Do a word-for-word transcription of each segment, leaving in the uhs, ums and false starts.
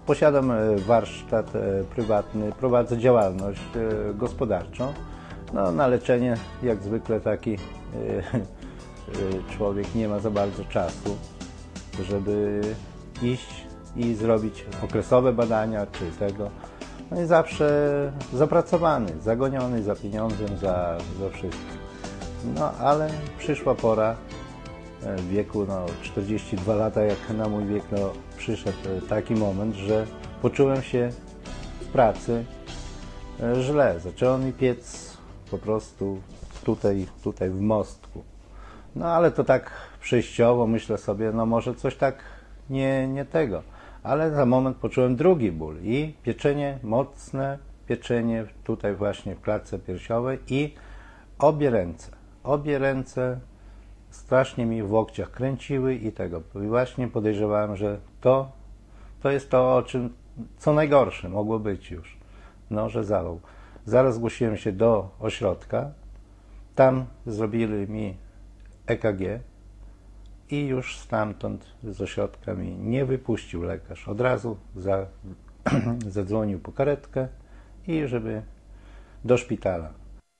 posiadam warsztat prywatny, prowadzę działalność gospodarczą. No, na leczenie jak zwykle taki człowiek nie ma za bardzo czasu, żeby iść i zrobić okresowe badania czy tego. No i zawsze zapracowany, zagoniony za pieniądzem, za, za wszystkim. No ale przyszła pora w wieku no, czterdzieści dwa lata, jak na mój wiek, no, przyszedł taki moment, że poczułem się w pracy źle. Zaczęło mi piec po prostu tutaj, tutaj w mostku. No ale to tak przejściowo, myślę sobie, no może coś tak nie, nie tego. Ale za moment poczułem drugi ból i pieczenie mocne, pieczenie tutaj właśnie w klatce piersiowej i obie ręce. Obie ręce strasznie mi w łokciach kręciły i tego. I właśnie podejrzewałem, że to, to jest to, o czym, co najgorsze mogło być już. No, że zawał. Zaraz zgłosiłem się do ośrodka. Tam zrobili mi E K G i już stamtąd z ośrodka mi nie wypuścił lekarz. Od razu za, zadzwonił po karetkę i żeby do szpitala.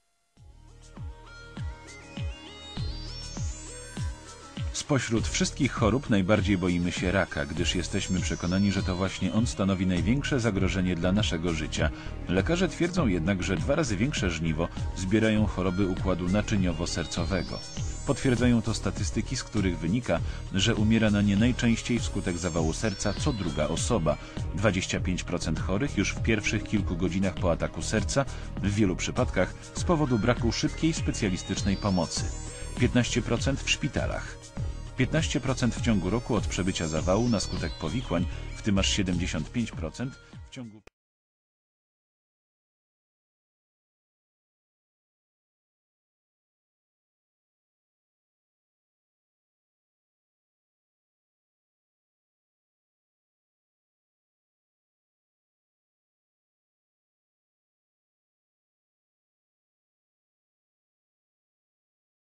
Spośród wszystkich chorób najbardziej boimy się raka, gdyż jesteśmy przekonani, że to właśnie on stanowi największe zagrożenie dla naszego życia. Lekarze twierdzą jednak, że dwa razy większe żniwo zbierają choroby układu naczyniowo-sercowego. Potwierdzają to statystyki, z których wynika, że umiera na nie najczęściej wskutek zawału serca co druga osoba. dwadzieścia pięć procent chorych już w pierwszych kilku godzinach po ataku serca, w wielu przypadkach z powodu braku szybkiej specjalistycznej pomocy. piętnaście procent w szpitalach. piętnaście procent w ciągu roku od przebycia zawału na skutek powikłań, w tym aż siedemdziesiąt pięć procent w ciągu